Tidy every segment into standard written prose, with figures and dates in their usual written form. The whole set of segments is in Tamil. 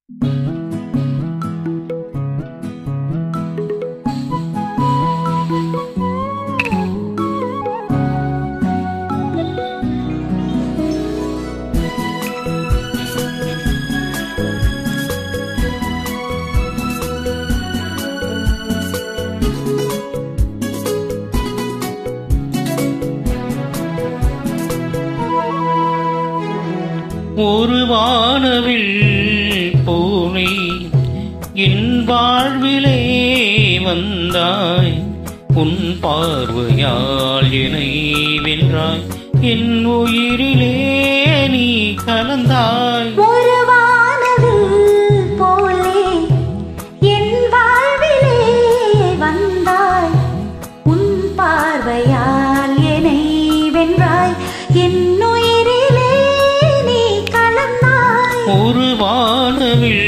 ஒரு வானவில் போலே என் வாழ்விலே வந்தாய். உன் பார்வையால் என்னை வென்றாய். என் உயிரிலே நீ கலந்தாய். ஒரு வானவில் போலே என் வாழ்விலே வந்தாய். உன் பார்வையால் என்னை வென்றாய். என் உயிரிலே நீ கலந்தாய். ஒரு வானவில்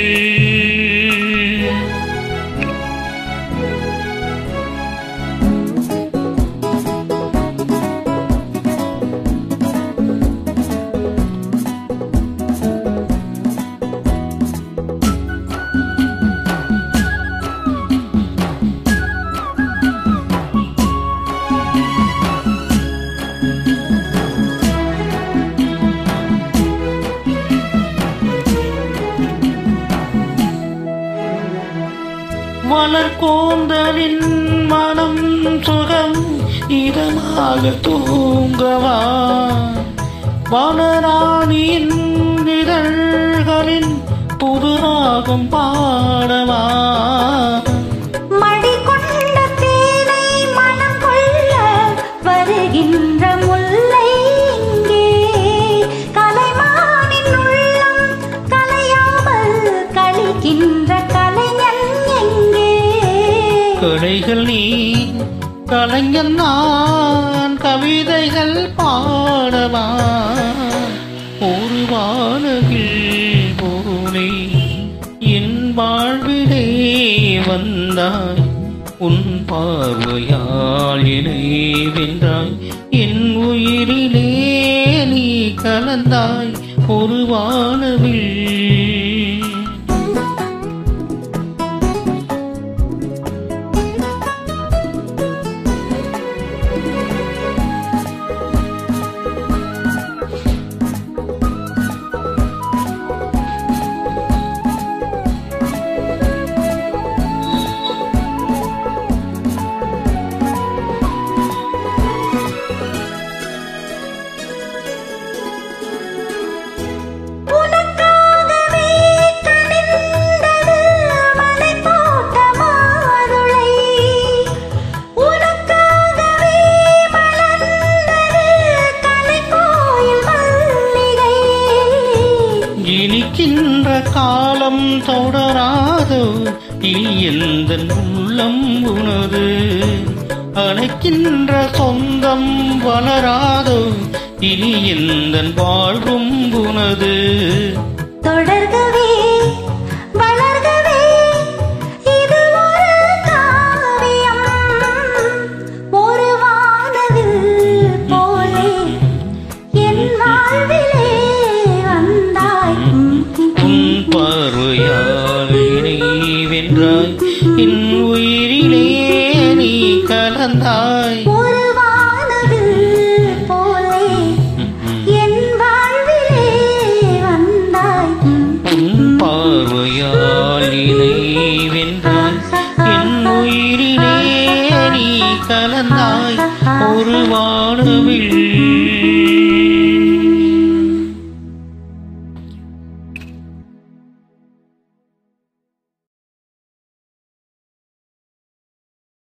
மலர்கோந்தலின் மனம் சுகம் இதமாக தூங்கவா. வனராணியின் இதழ்களின் புதுராகம் பாடவா. மடி கொண்ட தேனை மனம் கொள்ள வருகின்ற முல்லை இங்கே. கலைமானின் உள்ளம் கலையாமல் கழிக்கின்ற கலைஞன் எங்கே. கலைகள் நீ கலைஞன் நான் கவிதைகள் பாடவா. ஒரு வானவில் போலே என் வாழ்விலே வந்தாய். உன் பார்வையால் என்னை வென்றாய். என் உயிரிலே நீ கலந்தாய். ஒரு வானவில் இனிக்கின்ற காலம் தொடராதோ. இனி எந்த உள்ளம் உனது அணைக்கின்ற சொந்தம் வளராதோ. இனி எந்த வாழ்வும் உனது தொடர்கவே வளர்கவே இது ஒரு காவியம். ஒரு வானவில் போலே என் வாழ்விலே வந்தாய். உன் பார்வையால் என்னை வென்றாய். என் உயிரிலே நீ கலந்தாய். ஒரு வானவில் போலே என் வாழ்விலே வந்தாய். உன் பார்வையால் என்னை வென்றாய். என் உயிரிலே நீ கலந்தாய். ஒரு வானவில்